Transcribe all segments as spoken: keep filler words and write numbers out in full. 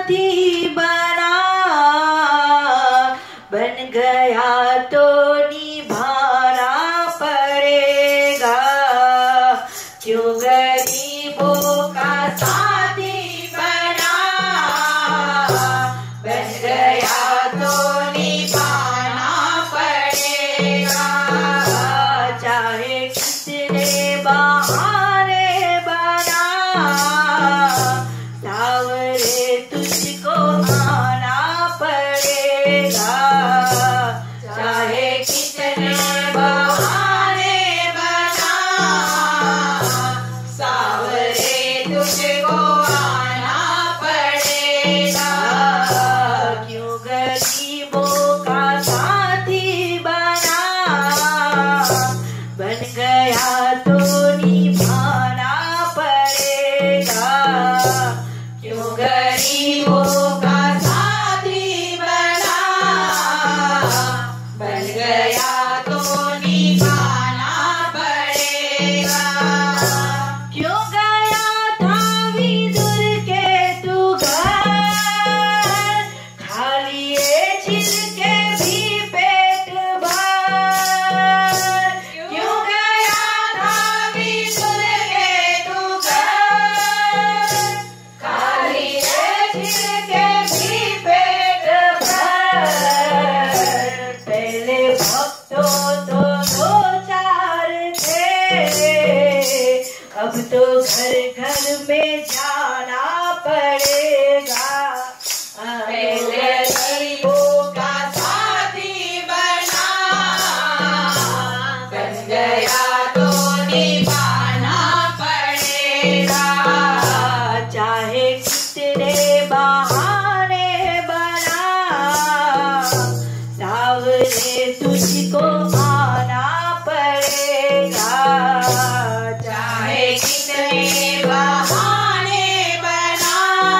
साथी बना, बन गया तो निभाना पड़ेगा। क्यों गरीबों का साथी बना, बन गया तो निभाना पड़ेगा। चाहे कितने बहाने बना, सावरे तुझको आना पड़ेगा। चाहे कितने बहाने बना, सावरे तुझको आना पड़ेगा। क्यों गरीबों का साथी बना, बन गया तो निभाना पड़ेगा। क्यों गरीबों का साथी बना, बन गया तो निभाना पड़ेगा। क्यों गया था विदुर के तू घर, खाली छिलके भी पेट भर। क्यों गया था विदुर के तू घर, खाली छिलके भी पेट भर। पहले भक्तों तो दो चार थे, अब तो घर घर में जाना पड़ेगा। पहले गरीबों का साथी बना, बन गया तो निभाना पड़ेगा। चाहे कितने बहाने बना, सावरे तुझको आना पड़ेगा। चाहे कितने बहाने बना,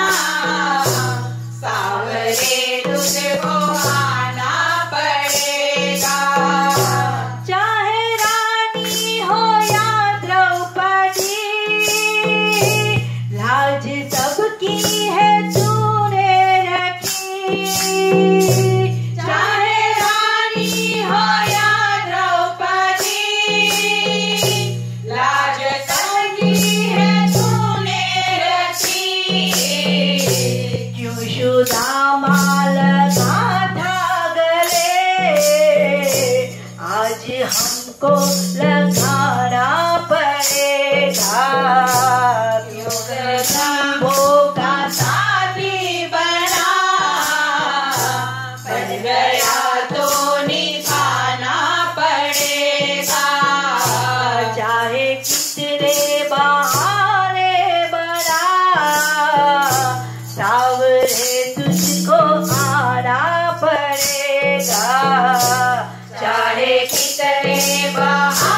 सावरे तुझको आना पड़ेगा। चाहे रानी हो या द्रौपदी, लाज सबकी है तूने रखी। चाहे रानी हो या द्रौपदी, लाज सबकी है तूने रखी। क्यों सुदामा लगा था गले, आज हमको लगाना पड़ेगा। क्यों गरीबों का साथी बना, बन गया तो निभाना पड़ेगा। चाहे कितने बहाने बना, सावरे तुझको आना पड़ेगा। चाहे कितने बहाने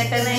नटन